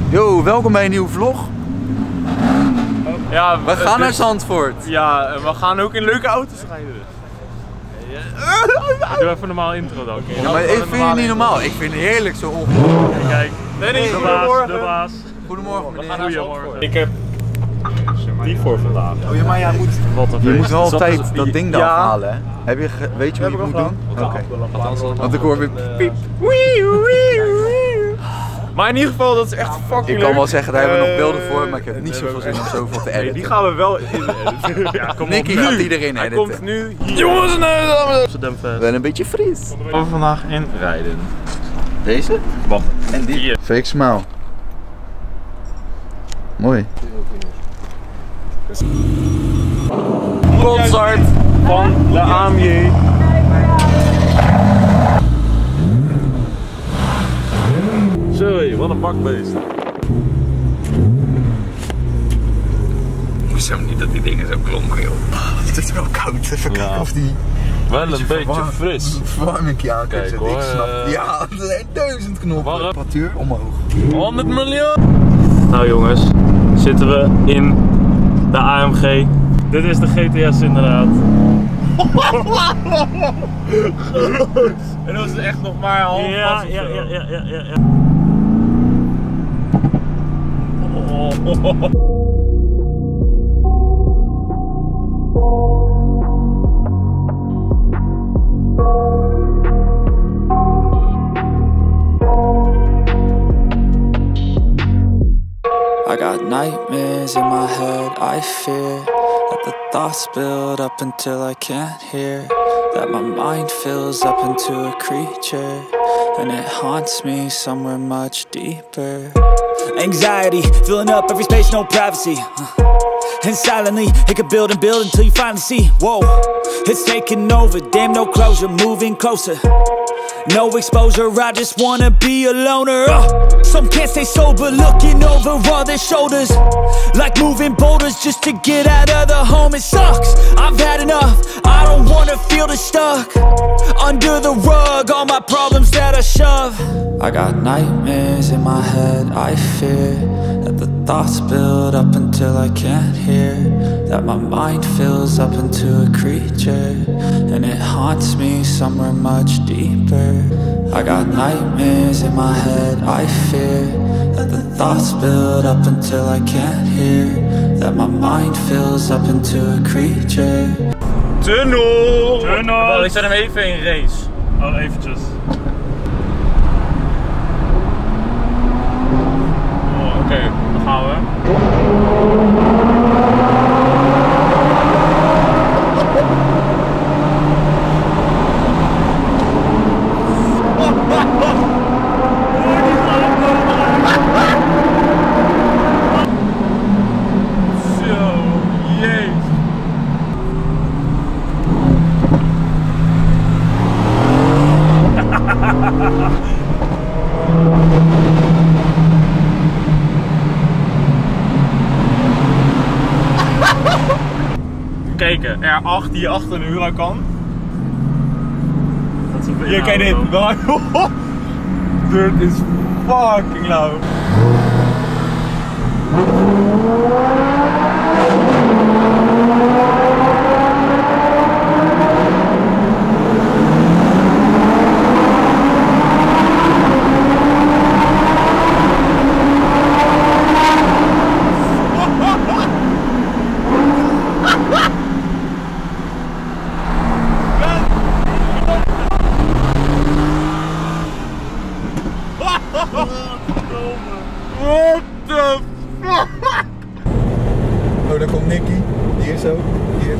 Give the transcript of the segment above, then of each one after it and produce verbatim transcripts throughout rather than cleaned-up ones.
Yo, welkom bij een nieuwe vlog. Ja, we gaan uh, naar Zandvoort. Ja, we gaan ook in leuke auto's rijden. Ja. Doe even een normale intro dan. Okay, ja, maar ik vind het niet normaal. Ik vind het heerlijk zo ongewoon. Kijk, nee, nee, de baas, de baas. Goedemorgen meneer. Goedemorgen. Ik heb die voor vandaag. Oh ja, maar jij moet, Wat een je moet wel op tijd dat, dat ding daar ja. afhalen. Hè? Heb je, weet je wat je moet doen? Oké. Okay. Want ik hoor weer piep. Maar in ieder geval, dat is echt fucking leuk. Ik kan wel zeggen, daar hebben we nog beelden voor, maar ik heb niet zoveel zin om zoveel te editen. Nee, die gaan we wel in editen. Ja, kom Nicky gaat die erin editen. Hij komt nu hier. Jongens, nee, we zijn een beetje fris. Gaan we vandaag in rijden. Deze? Wacht. En die? Hier. Fake smile. Mooi. Concert van de A M J. Zo, wat een bakbeest. Zo niet dat die dingen zo klonken, joh. Het is wel koud. Even kijken ja. of die... Wel een beetje, beetje fris. Verwarming aan kan zetten. Ik snap. Uh... Ja, er zijn duizend knoppen. Temperatuur omhoog. honderd miljoen! Nou jongens, zitten we in de A M G. Dit is de G T S inderdaad. En dat is echt nog maar half. Ja, ja, ja, ja, ja, ja, ja. Oh. I got nightmares in my head, I fear that the thoughts build up until I can't hear, that my mind fills up into a creature, and it haunts me somewhere much deeper. Anxiety, filling up every space, no privacy. And silently, it could build and build until you finally see, whoa, it's taking over, damn no closure, moving closer. No exposure, I just wanna be a loner. uh, Some can't stay sober, looking over all their shoulders, like moving boulders just to get out of the home. It sucks, I've had enough, I don't wanna feel the stuck under the rug, all my problems that I shove. I got nightmares in my head, I fear that the thoughts build up until I can't hear, that my mind fills up into a creature, and it haunts me somewhere much deeper. I got nightmares in my head, I fear that the thoughts build up until I can't hear, that my mind fills up into a creature. Tunnel! Tunnel! Ik zet hem even in race. Oh, eventjes. Oh, oké, okay. Dan gaan we. Kijken, R acht die achter een Huracan. Dat is een beetje. Hier, kijk dit. Dirt is fucking lauw. What the fuck? Oh, daar komt Nicky. Hier zo. Hier.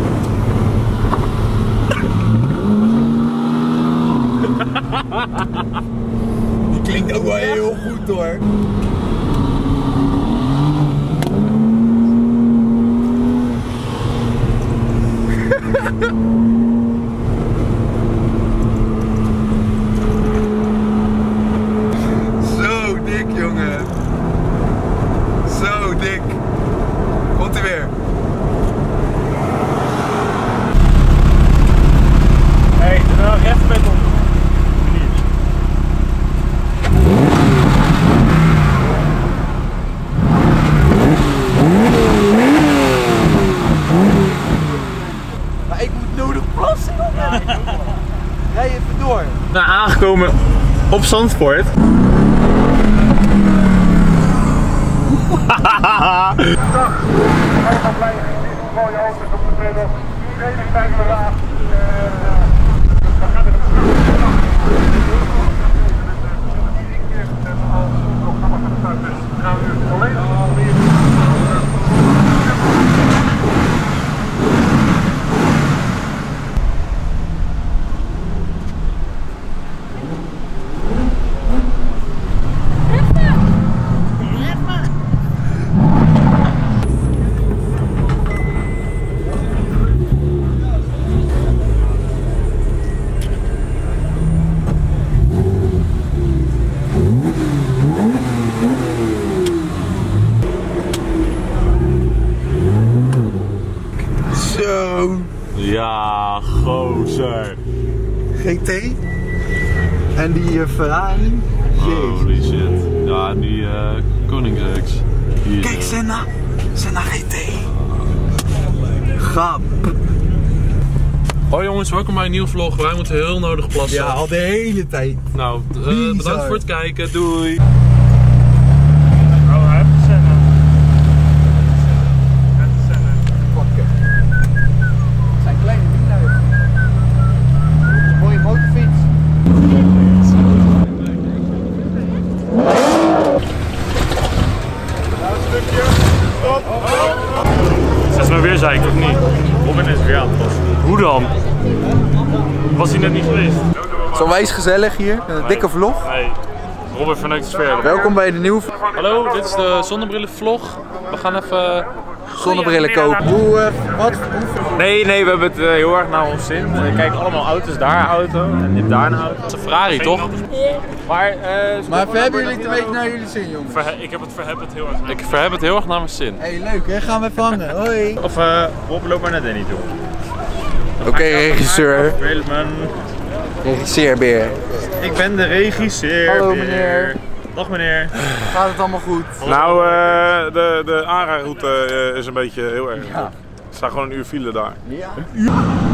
Die klinkt ook wel heel goed hoor. Zo dik, jongen. Zo dik. Komt hij weer. Hé, hey, er is recht met ons. aangekomen op Zandvoort. Mooie auto's op de middel. Iedereen kijken we aan. Ja, gozer. G T. En die uh, Ferrari. Holy shit. Ja, die uh, Koningsreeks. Die, Kijk, Senna. Senna G T. Gap. Hoi jongens, welkom bij een nieuwe vlog. Wij moeten heel nodig plassen. Ja, al de hele tijd. Nou, uh, bedankt voor het kijken. Doei. Oh, hij heeft de Senna. Hij heeft de Senna. Pakken. Het zijn kleine dingen. Een mooie motorfiets. Nou, een stukje. Stop. Zet me weer zeiken of niet? Robin is weer aan het passen. Hoe dan? Was hij net niet geweest? Zo wijs gezellig hier. Een dikke vlog. Nee. Robin verneukt de sfeer. Welkom bij de nieuwe Hallo, dit is de zonnebrillenvlog. We gaan even... zonnebrillen kopen. Hoe, uh, wat? Nee, nee, we hebben het uh, heel erg naar ons zin. We kijken allemaal auto's, daar een auto en dit daar een auto. Dat is een Ferrari, toch? Maar, uh, Maar hebben jullie het een beetje naar jullie zin, jongens? Verhe ik heb het verheb het heel erg. Ik verheb het heel erg naar mijn zin. Hé, hey, leuk hè? Gaan we even hangen. Hoi. Of uh, Rob, loop maar naar Danny toe. Oké, okay, regisseur. Velman. Regisseerbeer. Ik ben de regisseur. Hallo meneer. Dag meneer. Gaat het allemaal goed? Nou, uh, de, de aanrijroute uh, is een beetje heel erg. Ja. Er staat gewoon een uur file daar. Ja. Een uur.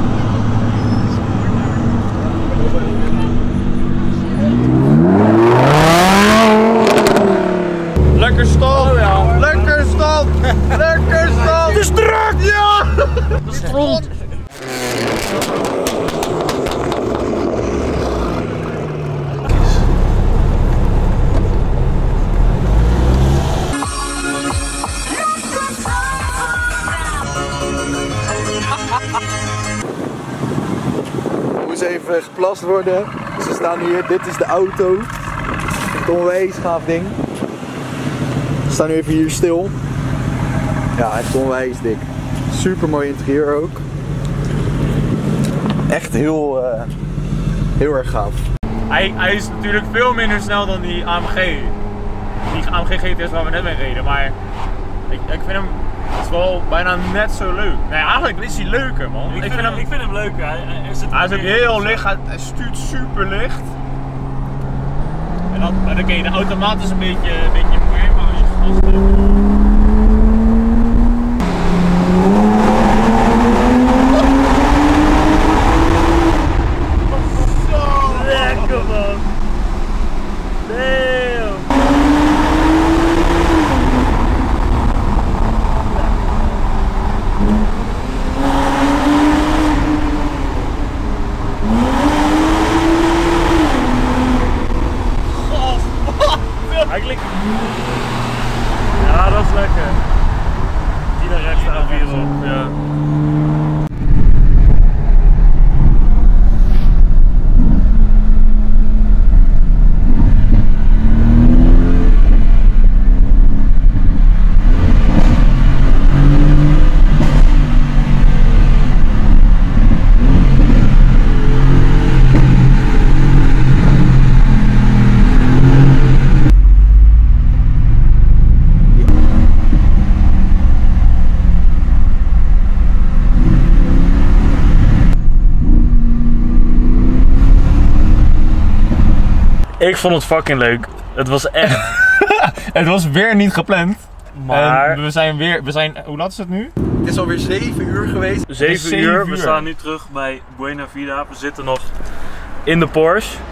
Lekker stop! Ja. Lekker stop! Lekker stop! De strak! Ja! De stront! Moest even geplast worden. Ze staan hier. Dit is de auto. Het onwijs gaaf ding. We staan nu even hier stil. Ja, echt onwijs dik. Super mooi interieur ook. Echt heel, uh, heel erg gaaf. Hij, hij is natuurlijk veel minder snel dan die A M G. Die A M G G T S waar we net mee reden, maar ik, ik vind hem, het is wel bijna net zo leuk. Nee, eigenlijk is hij leuker, man. Ik, Ik vind, vind hem, hem, ik vind hem leuk. Hij, hij, zit hij is ook heel licht, hij, hij stuurt super licht. En dan, maar dan kun je de automaat is een beetje, een beetje moeilijk, maar als je gas geeft. Lekker man! Damn! Eigenlijk. Ja, dat is lekker. Die naar rechts aan vier op, ja. Ik vond het fucking leuk. Het was echt. Het was weer niet gepland. Maar en we zijn weer, we zijn, hoe laat is het nu? Het is alweer zeven uur geweest. zeven zeven uur. uur. We staan nu terug bij Buena Vida. We zitten nog in de Porsche.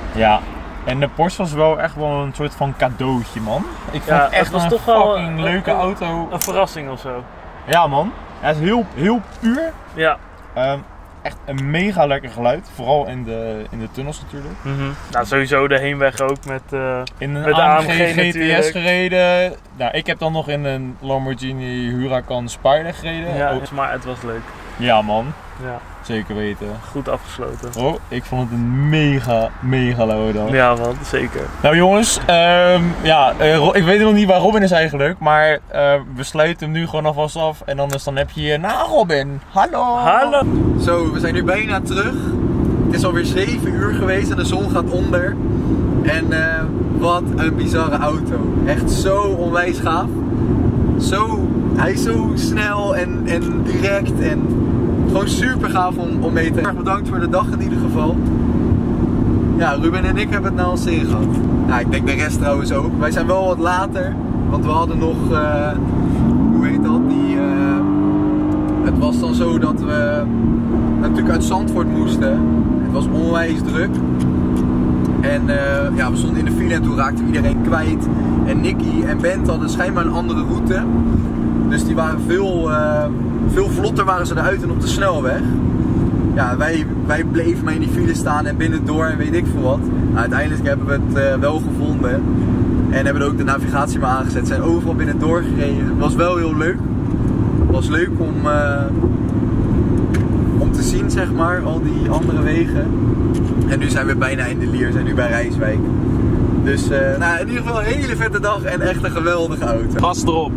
Ja. En de Porsche was wel echt wel een soort van cadeautje, man. Ik vond Ja, het echt het was een toch wel fucking een- leuke een- auto. Een verrassing of zo. Ja, man. Hij is heel, heel puur. Ja. Um, echt een mega lekker geluid. Vooral in de, in de tunnels natuurlijk. Mm-hmm. Nou, sowieso de heenweg ook met, uh, in een met de A M G, A M G G T S natuurlijk. gereden. Nou, ik heb dan nog in een Lamborghini Huracan Spider gereden. Ja, Ook- maar het was leuk. ja, man. Ja, Zeker weten. goed afgesloten. Oh, ik vond het een mega, mega lauwe dag. Ja man, zeker. Nou jongens, um, ja, uh, Ro- ik weet nog niet waar Robin is eigenlijk, maar uh, we sluiten hem nu gewoon alvast af en anders dan heb je hier, nou Robin, hallo! Hallo! Zo, we zijn nu bijna terug. Het is alweer zeven uur geweest en de zon gaat onder. En uh, wat een bizarre auto. Echt zo onwijs gaaf. Zo, hij is zo snel en, en direct en gewoon super gaaf om, om mee te... Erg bedankt voor de dag in ieder geval. Ja, Ruben en ik hebben het nou al zin gehad. Nou, ik denk de rest trouwens ook. Wij zijn wel wat later, want we hadden nog, uh, hoe heet dat, die... Uh, het was dan zo dat we natuurlijk uit Zandvoort moesten. Het was onwijs druk. En uh, ja, we stonden in de file en toen raakten we iedereen kwijt. En Nicky en Bent hadden schijnbaar een andere route. Dus die waren veel, uh, veel vlotter waren ze eruit en op de snelweg. Ja, wij, wij bleven maar in die file staan en binnendoor en weet ik veel wat. Nou, uiteindelijk hebben we het uh, wel gevonden. En hebben we ook de navigatie maar aangezet. Zijn overal binnendoor gereden. Het was wel heel leuk. Het was leuk om, uh, om te zien, zeg maar, al die andere wegen. En nu zijn we bijna in de Lier, zijn nu bij Rijswijk. Dus uh, nou, in ieder geval een hele vette dag en echt een geweldige auto. Gas erop!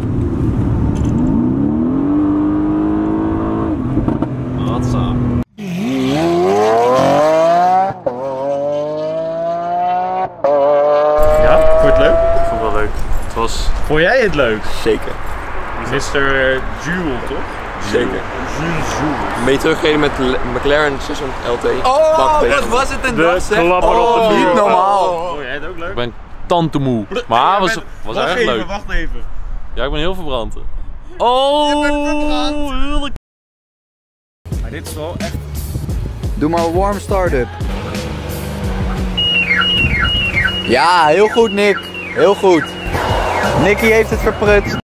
Hatsa. Ja, vond je het leuk? Ik vond het wel leuk. Het was... Vond jij het leuk? Zeker. mister Jewel, toch? Zeker. Ben je teruggereden met de McLaren zeshonderd L T? Oh, dat was het en De dat zeg. klapper op de Oh, muur. niet normaal. Vond jij het ook leuk? Ik ben tantemoe. Maar het was, was wacht erg even, leuk. wacht even. Ja, ik ben heel verbrand. Oh, heerlijk. Maar dit is wel echt... Doe maar een warm start-up. Ja, heel goed Nick. Heel goed. Nicky heeft het verprutst.